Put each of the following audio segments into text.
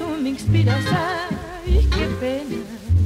me inspiras, ay, qué pena.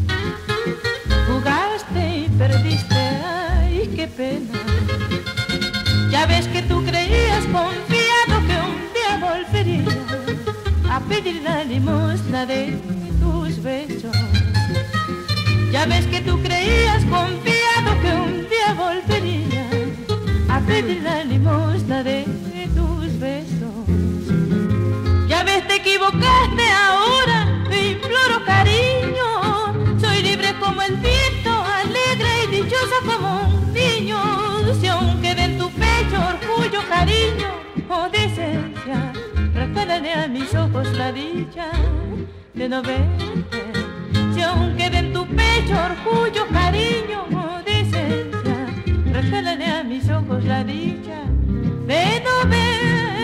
Jugaste y perdiste, ay, qué pena. Ya ves que tú creías confiado que un día volvería a pedir la limosna de tus besos. Ya ves que tú creías confiado que un día volvería a pedir la limosna de tus besos. Ya ves, te equivocaste ahora, te imploro cariño. Soy libre como el viento, alegre y dichosa como un niño. Si aún queda en tu pecho orgullo, cariño o decencia, regálale a mis ojos la dicha de no verte. Si aún queda en tu pecho orgullo, cariño o decencia, regálale a mis ojos la dicha de no verte.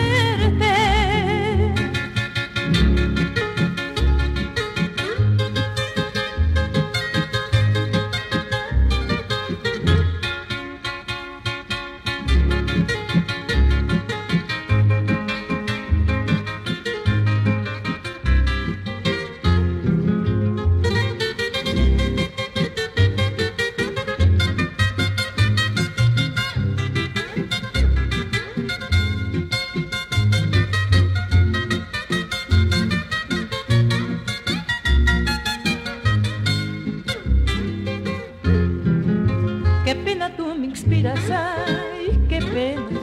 Qué pena tú me inspiras, ay, qué pena.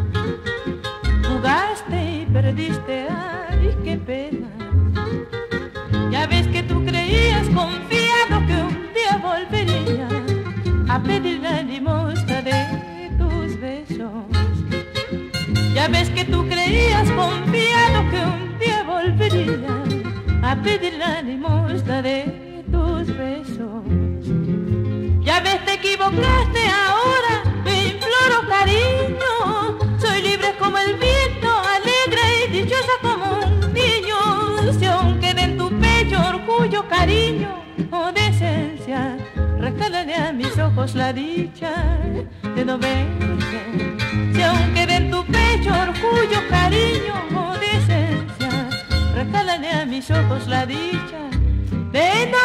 Jugaste y perdiste, ay, qué pena. Ya ves que tú creías confiado que un día volvería a pedir la limosna de tus besos. Ya ves que tú creías confiado que un día volvería a pedir la limosna de tus besos. Ya ves, te equivocaste ahora, te imploro cariño. Soy libre como el viento, alegre y dichosa como un niño. Si aún queda en tu pecho orgullo, cariño o decencia, regálale a mis ojos la dicha de no verte. Si aún queda en tu pecho orgullo, cariño o decencia, regálale a mis ojos la dicha de no